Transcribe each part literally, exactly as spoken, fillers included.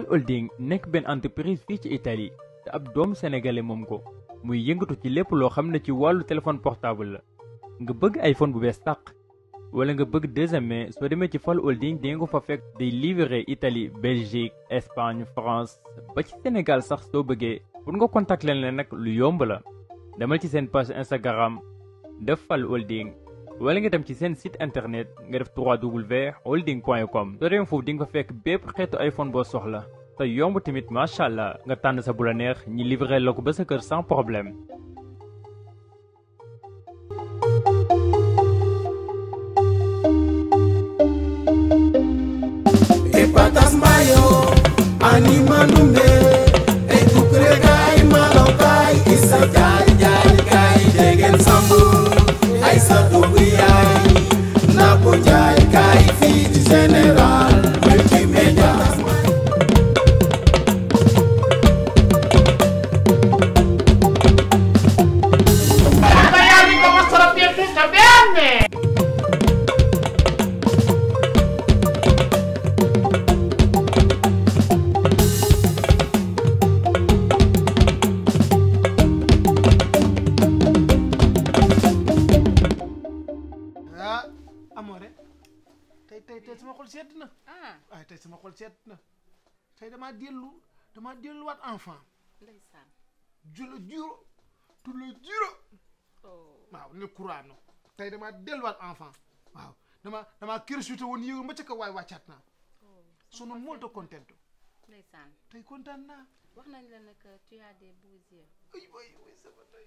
Holding nekk benn entreprise fii ci Italie te ab doomu sénégalais moom ko muy yëngatu ci lépp loo xam ne ci wàllu téléphone portable la nga bëgg iPhone bu bees tàq wala nga bëgg deuxième main soo demee ci Fall Holding di nga ko fa fekk day livrer Italie Belgique Espagne France ba ci Sénégal sax soo bëggee pour nga contact leen leen nag lu yomb la demal ci seen page Instagram def Fall Holding wala nga dem ci seen site internet nga def w w w point holding point com soo demee foofu di nga fa fekk bépp xeetu iPhone boo soxla te yomb tamit macha allah nga tànn sa bu la neex ñi livré la ko ba sa kër sans problème. Patas mayo, anima numbe, e tu cregai malokai, isa jai jai kai degen sambu, ai sa dubriai, na po jai kai fit general, multimedia. Magari come sarà piaciuta bene! tey sama xol sedd na waaye tey sama xol sedd na tey damaa dellu damaa delluwaat enfant ndeysaan je le jure tu le jure waaw ne courant tey damaa delluwaat enfant waaw dama damaa crescité woon yéegoon ba ca kaw waaye wàccaat naa sono molto contento ndeysaan tey kontaan naa wax nañ la nag tu as des beaux yeux ay way way sama tey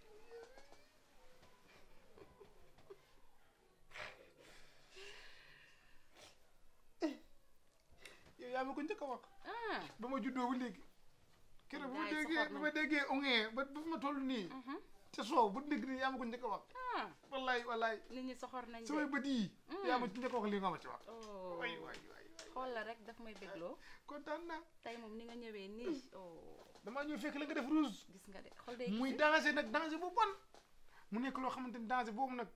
yaa ma ko njëkk a wax ba ma juddoo ba léegi keroog ba ma déggee ba ma déggee ongee ba ba ma toll nii te soow ba dégg nii yaa ma ko njëkk a wax wallaay wallaay nit ñi soxor nañ samay bët yi yaa ma ci njëkk a wax li nga ma ci wax waay waay waay xool la rek daf may bégloo kontaan naa tey moom ni nga ñëwee nii damaa ñëw fekk la nga def rouge gis nga de xool day muy danger nag danger bu bon mu nekk loo xamante ni danger boobu nag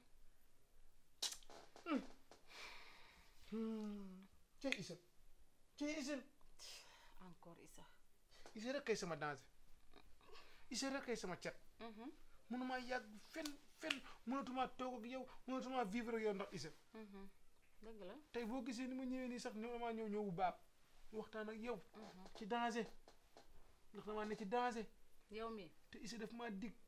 cey Issa cey Issa encore Issa Issa rek kay sama danger Issa rek kay sama cet mënumaa yàgg fenn fenn mënatumaa toog ak yow mënatumaa vivre ak yow ndax Issa dëgg la tey boo gisee ni ma ñëwee nii sax ni damaa ñëw ñëw bu baax waxtaan ak yow ci danger ndax damaa ne ci danger yow mi te Issa daf maa dig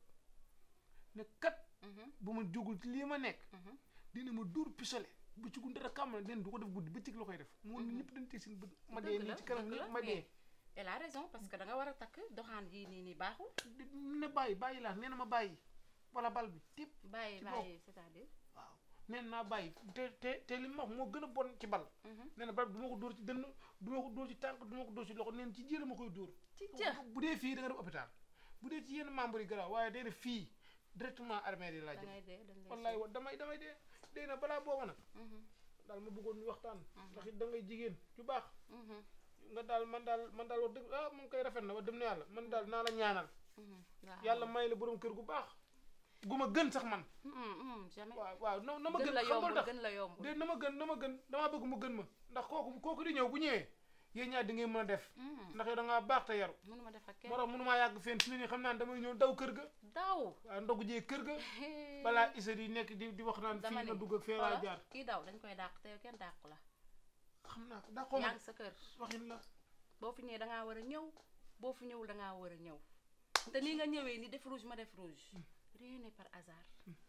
ne kat bu ma jógul ci lii ma nekk dina ma dóor pistolet bu ci gun dara kàmm na den du ko def guddi bëccëg la koy def moom ñëpp dañ teg seen bët ma dee nii ci kanam ñëpp ma dee elle a raison parce que da nga war a takk doxaan yii nii nii baaxul ne bàyyi bàyyi laa nee na ma bàyyi wala bal bi tip bàyyi bàyyi c'est-à-dire waaw nee naa bàyyi te te te li ma wax moo gën a bon ci bal nee na bal bi du ma ko dóor ci dënn du ma ko dóor ci tànk du ma ko dóor ci loxo neen ci jëla ma koy dóor ci jë bu dee fii da nga def hôpital bu dee ci yenn membre yi garaaw waaye day def fii directement armée yi laa jëm wallaay wa damay damay dee dee na balaa booba nag daal ma bëggoon ñu waxtaan ndax it da ngay jigéen ju baax nga daal man daal man daal wax dëgg ah moom koy rafet na wax dem na yàlla man daal naa la ñaanal yàlla may la borom kër gu baax gu ma gën sax man waaw waaw na na ma gën xam nga tax de na ma gën na ma gën damaa bëgg mu gën ma ndax kooku kooku di ñëw bu ñëwee yéen ñaar di ngay mën a def ndax yow da ngaa baax te yaru mënu ma def ak kenn moo tax mënu maa yàgg fenn fi ne nii xam naa ne damay ñëw daw kër ga daw waaw ndogu jee kër ga balaa Issa di nekk di di wax naan fii na dugg ak fee laa jaar kii daw dañ koy dàq te yow kenn dàqu la xam naa ko dàqoo yaa ngi sa kër waxin la boo fi ñëwee da ngaa war a ñëw boo fi ñëwul da ngaa war a ñëw te nii nga ñëwee ni def rouge ma def rouge rien n'est par hasard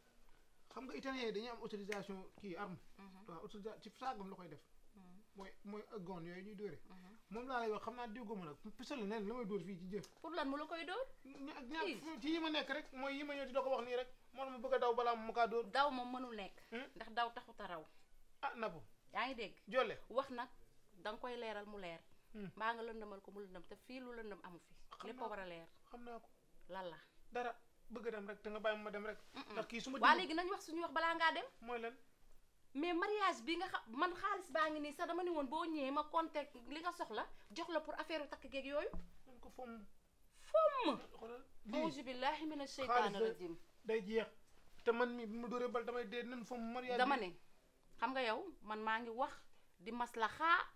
xam nga italien yi dañuy am autorisation kii arme waaw autorisation ci saagam la koy def mooy mooy gon yooyu ñuy dóore moom laa lay wax xam naa déggoo ma nag pistolet neen la may dóor fii ci jëf pour lan mu la koy dóor ak ñaar ci yi ma nekk rek mooy yi ma ñëw di da ko wax nii rek moo la ma bëgg a daw balaa ma kaa dóor daw moom mënul nekk ndax daw taxut a raw ah napo yaa ngi dégg jolle wax nag da nga koy leeral mu leer mbaa nga lëndëmal ko mu lëndëm te fii lu lëndëm amu fi lépp a war a leer xam naa ko lan la dara bëgg a dem rek te nga bàyyi ma dem rek ndax kii su ma waa léegi nañ wax suñu wax balaa ngaa dem mooy lan mais mariage bi nga xam man xaalis baa ngi nii sax dama ni woon boo ñëwee ma compter li nga soxla jox la pour affaire takk geeg yooyu man ko fomm fomm xoolal auzu billahi mina sheytaani rajim day jeex te man mi bi ma dóoree bal damay dee nan fomm mariage dama ne xam nga yow man maa ngi wax di maslaxa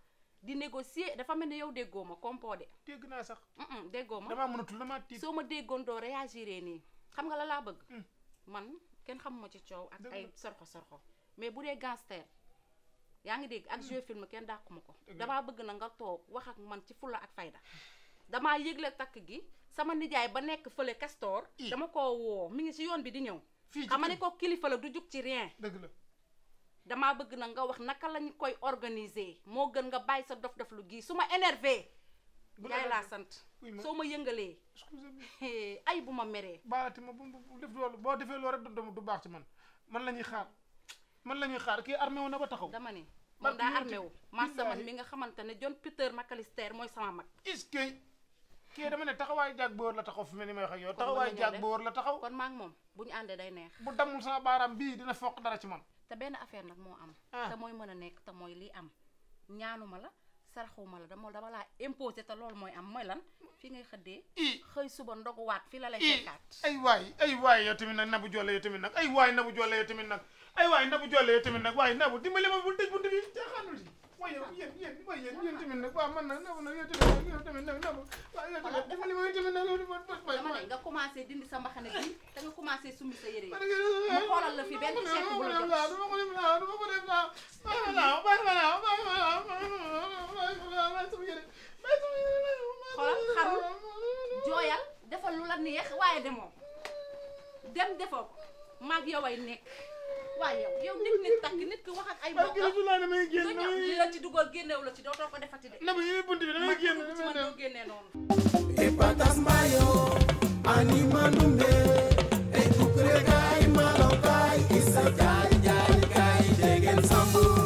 di négocier dafa mel ni yow déggoo ma compo de. dégg naa sax. déggoo ma damaa mënatul damaa tiit. soo ma déggoon doo réagiré nii xam nga la laa bëgg. man kenn xamuma ci coow ak ay sorxo sorxo mais bu dee gangster yaa ngi dégg ak jeu film kenn dàquma ko. damaa bëgg na nga toog wax ak man ci fulla ak fayda. damaa yëgle takk gi sama nijaay ba nekk fële Castor. dama ko woo mi ngi ci yoon bi di ñëw. fii xam ne ko kilifa la du jug ci rien. dëgg la. damaa bëgg na nga wax naka lañ koy organiser moo gën nga bàyyi sa dof dof lu gii su ma énervé. yaay laa sant soo ma yëngalee. ay bu ma meree. baati ma bu def loolu boo defee loolu rek du baax ci man man la ñuy xaar man la ñuy xaar kii armé wu na ba taxaw. dama ne moom daa armé wu. maa sama mi nga xamante ne John Peter McAllister mooy sama mag. est-ce que kii dama ne taxawaay jaag boor la taxaw fi mel ni may wax ak yow. taxawaay jaag boor la taxaw. kon maa ngi moom bu ñu àndee day neex. bu damul sama baaraam bii dina foq dara ci man. te benn affaire nag moo am. te mooy mën a nekk te mooy lii am ñaanuma la saraxuma la dama dama laa imposé te loolu mooy am mooy lan fi ngay xëddee. xëy suba ndoguwaat fi la lay fekkaat. ay waay ay waay yow tamit nag Nabou Diolé yow tamit nag ay waay Nabou Diolé yow tamit nag ay waay Nabou Diolé yow tamit nag waaye Nabou dimbali ma bul tëj buntu bi jaaxaanul si waaye yow yéen yéen waaye yéen yéen tamit nag waaw man nag Nabou nag yow tamit nag yow tamit nag Nabou waaw yow tamit dimbali ma yow tamit nag dama ne nga commencé dindi sa mbaxane bi te nga commencé summi sa yére yi ma xoolal la fi benn chèque bu la jot. duma ko def laa duma ko def laa bàyyi ma laaw bàyyi ma laaw bàyyi ma laaw bàyyi ma laaw bàyyi sama yére bàyyi sama yére xoolal xarul jooyal defal lu la neex waaye demoo dem defoo ko maag yow ay nekk waaye yow yow nit nit takk nit ki wax ak ay mbokk li la ci dugal génnewu la ci dootoo ko defati de. Nabou yi bunt bi damay génn damay doo génnee noonu. Epatas Mbayo Anima Numbe Ekukure Kai Malokay Isa Jai Jai Kai Degen Sambu